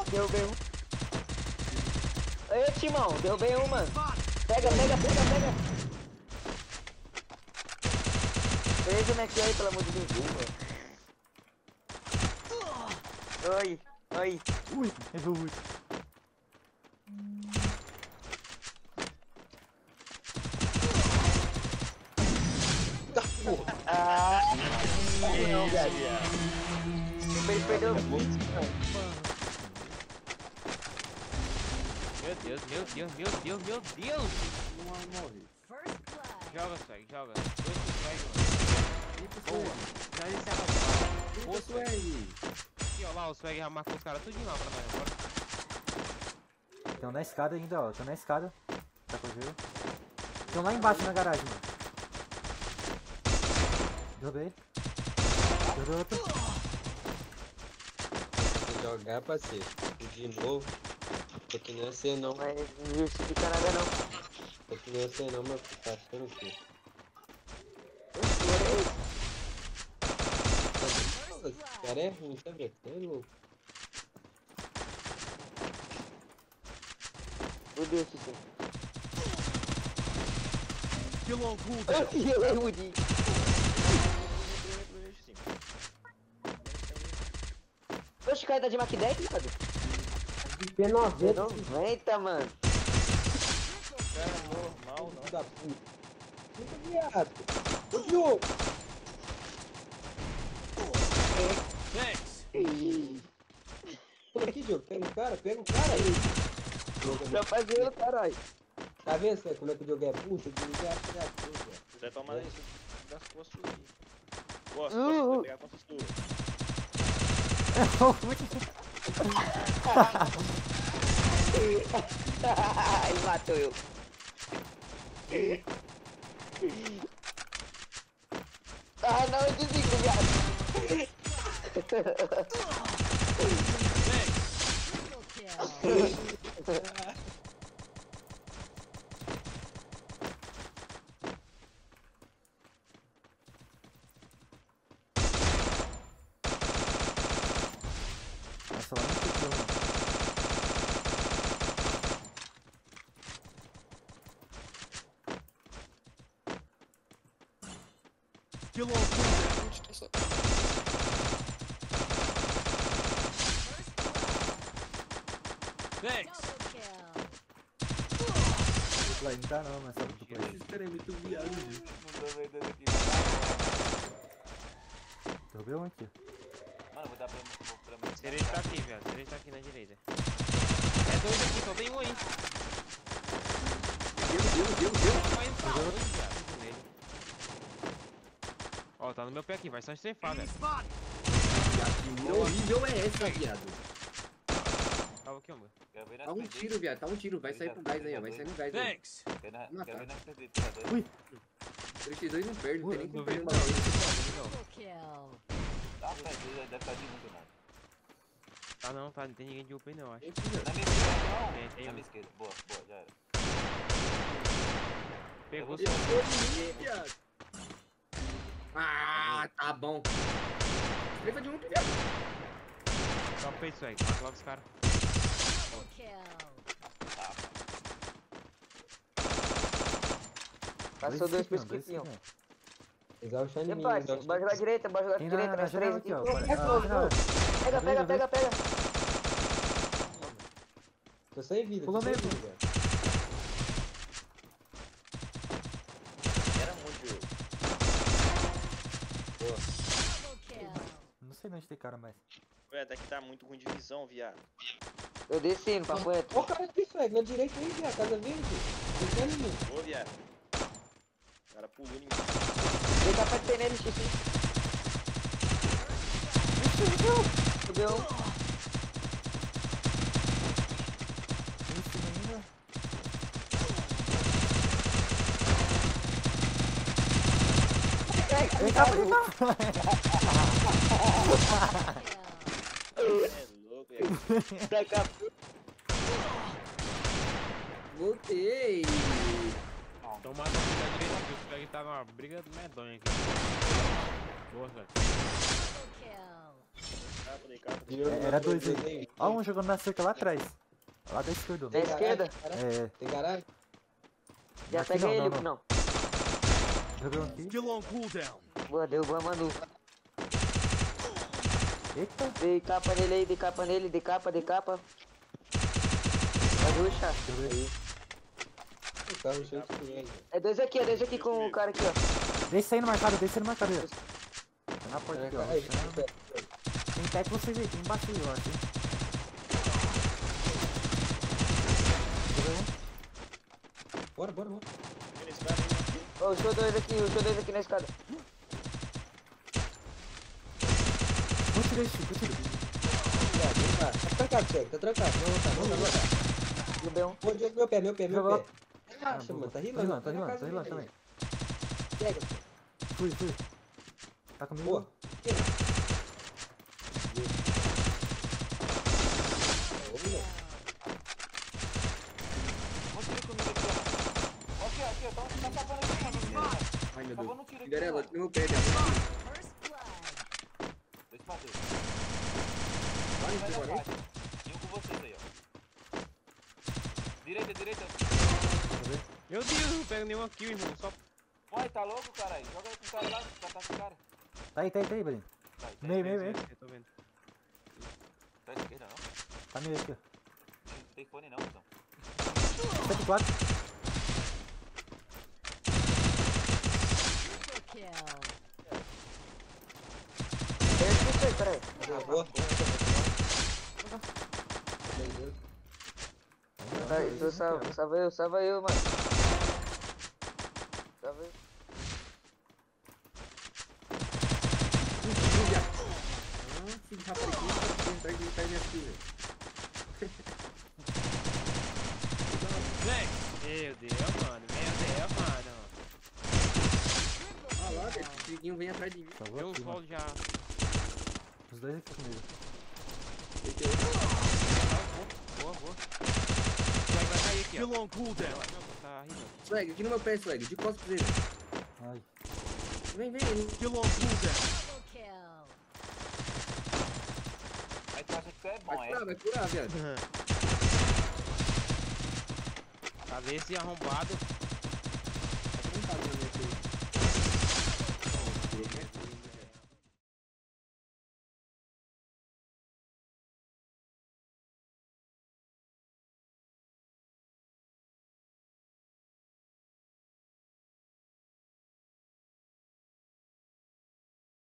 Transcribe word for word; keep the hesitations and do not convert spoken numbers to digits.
Derrubei um. Ei, Timão, derrubei um, mano. Pega, pega, pega, pega. Pega o Mac aí, pelo amor de Deus, mano. Oi, oi. Ui, errou muito. Ah, não, velho. Ele perdeu muito. Meu Deus, meu Deus, meu Deus, meu Deus! Não morre. Joga, Swag, joga. Dois pro Swag, mano. Boa. Já disse a Boa, Swag. Aqui, ó lá, o Swag já marcou os caras tudinho lá pra nós agora. Estão na escada ainda, ó. Estão na escada. Tá com gelo. Estão lá embaixo na garagem, mano. Derrubei. Derrubei outro. Vou jogar, parceiro. De novo. Tô que não é ser não. Mas não justifica nada não. Tô que não é ser não, mas tá achando o quê? Esse cara é ruim, sabe? É louco. Meu Deus do céu. Kill on cool Eu errei o Woody. Oxe, o cara tá de Mac dez, mano? P noventa. noventa, mano. Cara, normal, não. Da puta. Puta viado. Ô, Diogo. Thanks. Pula aqui, Diogo. Pega o cara, pega o cara aí. Tá fazendo, caralho. Tá vendo, Zé, como é que o Diogo é puta? O Diogo é filha da puta. Você toma isso das costas aí. Boa, as Uh, costas, uh. vai pegar a costas tuas. Errou muito. Ele matou eu. Ah, não, eu desigo, viado. Nossa, lá não tem mano. Kill on cool. Thanks. Play não tá não, mas só do play. Esse cara é muito viado, gente. Não tô vendendo aqui. Derrubei um aqui. Mano, vou dar pra, pra, pra mim. Cereja tá aqui, velho. Cereja tá aqui na direita. É dois aqui, só tem um aí. Deu, deu, deu, deu. Vai entrar onde, viado? Ó, tá no meu pé aqui, vai só estrefar, velho. Que mira horrível é essa, viado? Tava aqui, mano. Quero ver na Tá um frente. tiro, viado. Tá um tiro. Vai sair com gás aí, ó. Vai sair com gás aí. Thanks. Quero na- Matar. quero ver na frente dele, tirador. Ui. três por dois não perde, não tem nem Não como duvido perder não, uma não vez. duvido não. Tá, velho, deve estar de muito nada. Ah não, tá, não tem ninguém de U P não, acho. Tem que ir, Na minha esquerda, não. Tem, tem Na um. minha esquerda. Boa, boa, já era. Pegou Eu só. ó. Viado. Ah, tá bom. Escreva de um, viado. Só o peito, Swag. Mata logo os caras. Passou dois pro skipinho, skipinho. skipinho. Exausta em E mim. pai, exausta em bora jogar mim. direita, bora jogar Tem direita, na, na nós três janela aqui. aqui, ó. Pega, Ah, na janela. pega, pega, pega, pega. Tô sem vida. Pulou tô sem mesmo. vida. Era muito. Não sei onde tem cara mais. Ué, até que tá muito ruim de visão, viado. Eu desci no papo reto. Ó o cara disso, velho. Na direita aí, viado. Casa verde. Descendo em mim. Ô, viado. O cara pulou em mim. Ele tá pra ter nele, Chico. Subiu um. Isso ainda. Vem cá, vem cá. É louco, viado. Pra cá. Voltei. Então mata aqui da direita aqui. O Swag tá numa briga medonha aqui. Boa, Swag. Capa, dei capa, dei Dinheiro É, não era dá dois pra aí. nem- Ó, um jogando na cerca lá atrás. Lá da esquerda. Da esquerda? É, é. Tem garagem? Já Aqui pega não, ele, não, não. Jogou aqui. Boa, derrubamos a Manu. Eita. Dei capa nele aí, dei capa nele, dei capa, dei capa. Pode ruxar. O carro cheio de dinheiro. É dois aqui, é dois aqui com o cara aqui, ó. Deixa aí no marcado, deixa aí no marcado aí, ó. Tá na porta aqui, ó. Aí, Rushando. Tem teto vocês aí, tem embaixo aí, eu acho, hein. Jogou um. Bora, bora, bora. Vem nesse cara, vem aqui. Ó, o show dois aqui, o show dois aqui na escada. Vou tirar esse, vou tirar. Tá, tá trancado, Thiago. Tá trancado. Não, não tá, não tá, não tá. Do B um. Pô, Diego, meu pé, meu pé, meu Jogou. pé. Relaxa, mano. Tá Tá rilando. rilando, tá na rilando, casa tá rilando dele. também. Pega, pô. Fui, fui. Tá comigo? Boa. Que? Ô, moleque. Ai, meu Deus. Cinderela, aqui no meu pé, velho. Vai, vai, vai. Direita, direita. Meu Deus, não pego nenhuma kill, irmão. Só. Vai, tá louco, caralho? Joga com o cara lá, tá com o cara. Tá aí, tá aí, tá aí, Belinho. Vai, tá Meio, meio, meio. Eu tô vendo. Tá à esquerda, não? Tá meio aqui, ó. Não tem fone não, então. cento e quatro. É isso aí, peraí. Ah, boa. Tá, tu salva, salva eu, salva eu, mano. Salva eu. Ah, filho de rapaz, que tá de tá minha filha. Meu Deus, mano. Meu Deus, mano. Ah lá, velho, esse triguinho vem atrás de mim. Salvou Eu aqui, mano. solo já. Os dois aqui comigo. Boa, boa. Vai, vai cair aqui, ó. Long cooldown. Tá rindo. Swag, aqui no meu pé, Swag, de costas pra ele. Ai. Vem, vem, ele. Aí tu acha que tu é bom, Vai é? curar, vai curar, viado. Cadê esse arrombado?